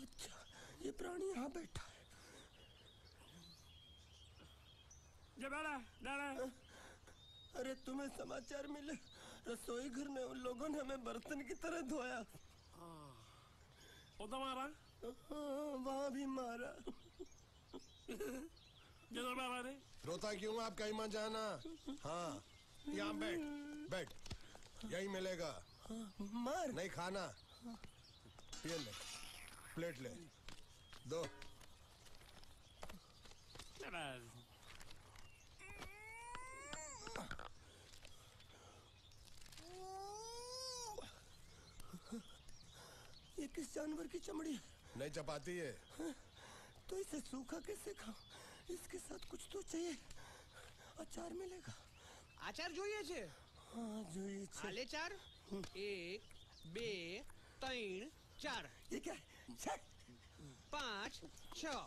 अच्छा, ये प्राणी यहाँ बैठा है। अरे तुम्हें समाचार मिले? रसोई घर में उन लोगों ने हमें बर्तन की तरह धोया। उधर मारा? वहाँ भी मारा। रोता क्यों आपका ईमान जाना? हाँ, यहाँ बैठ बैठ, यही मिलेगा। मार नहीं खाना, ये ले, प्लेट ले, दो। ये किस जानवर की चमड़ी है? नहीं चपाती है। तो इसे सूखा कैसे खाऊं? इसके साथ कुछ तो चाहिए। अचार मिलेगा? आचार જોઈએ છે? हाँ જોઈએ છે। आले चार? 1 2 3 4। ये क्या है? 5 6।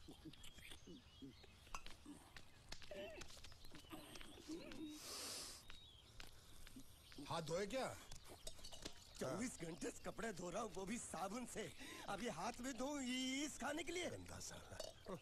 हाथ धोए क्या? 24 घंटे से कपड़े धो रहा हूँ, वो भी साबुन से। अब ये हाथ में धो इस खाने के लिए? गंदा साला।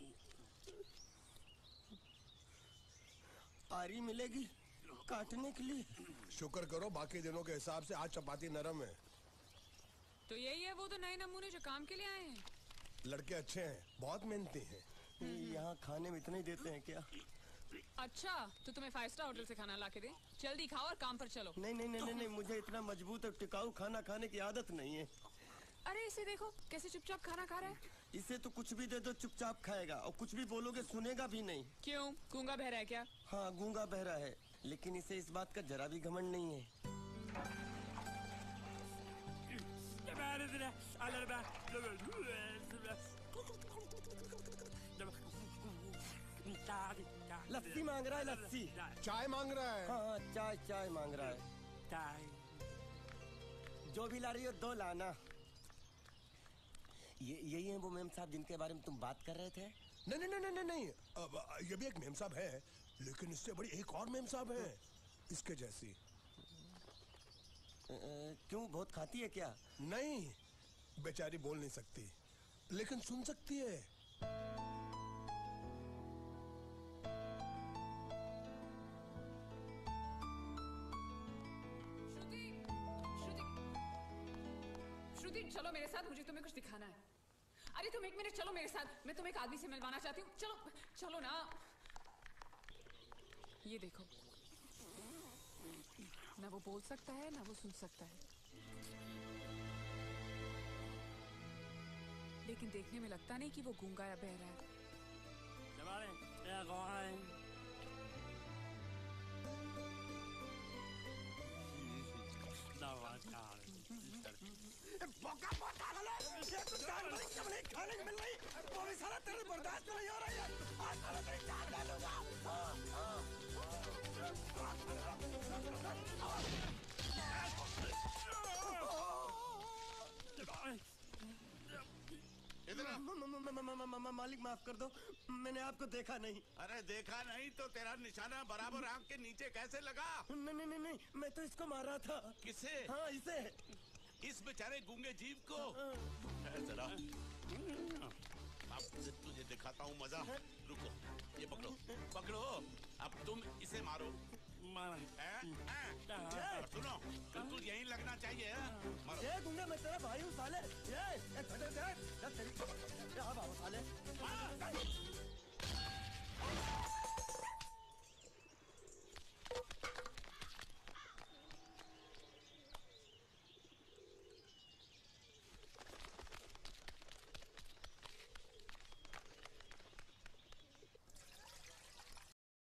आरी मिलेगी काटने के लिए? शुक्र करो, बाकी दिनों के हिसाब से आज चपाती नरम है। तो यही है वो तो नए नमूने जो काम के लिए आए हैं। लड़के अच्छे हैं, बहुत मेहनती हैं। यहाँ खाने में इतना ही देते हैं क्या? अच्छा, तो तुम्हें 5 स्टार होटल से खाना ला के दे? जल्दी खाओ और काम पर चलो। नहीं नहीं नहीं नहीं, मुझे इतना मजबूत और टिकाऊ खाना खाने की आदत नहीं है। अरे इसे देखो कैसे चुपचाप खाना खा रहा है। इसे तो कुछ भी दे दो चुपचाप खाएगा, और कुछ भी बोलोगे सुनेगा भी नहीं। क्यों, गूंगा बहरा है क्या? हाँ गूंगा बहरा है, लेकिन इसे इस बात का जरा भी घमंड नहीं है। लस्सी मांग रहा है, लस्सी। चाय मांग रहा है। हाँ चाय चाय मांग रहा है। चाय जो भी ला रही हो 2 लाना। यही है वो मेम साहब जिनके बारे में तुम बात कर रहे थे? नहीं नहीं नहीं नहीं नहीं, ये भी एक मेम साहब है, लेकिन इससे बड़ी एक और मेम साहब है, इसके जैसी। क्यों, बहुत खाती है क्या? नहीं, बेचारी बोल नहीं सकती, लेकिन सुन सकती है। श्रुति चलो मेरे साथ, मुझे तुम्हें कुछ दिखाना है। अरे तुम 1 मिनट चलो मेरे साथ, मैं तुम्हें एक आदमी से मिलवाना चाहती हूँ। चलो चलो ना। ये देखो, ना वो बोल सकता है ना वो सुन सकता है, लेकिन देखने में लगता नहीं कि वो गूंगा या बहरा है। खाने को मिल रही, वो भी साला तेरे बर्दाश्त नहीं हो रहा है। आज साला तेरी जान डालूंगा। मालिक माफ कर दो, मैंने आपको देखा नहीं। अरे देखा नहीं तो तेरा निशाना बराबर आंख के नीचे कैसे लगा? नहीं नहीं नहीं नहीं, मैं तो इसको मार रहा था। किसे? हाँ इसे। इस बेचारे गूंगे जीव को? जरा अब तुझे दिखाता हूँ मजा। रुको, ये पकड़ो पकड़ो, अब तुम इसे मारो। सुनो, बिल्कुल यहीं लगना चाहिए। ये गूंगा, मैं तेरा भाई हूँ साले। ये साले।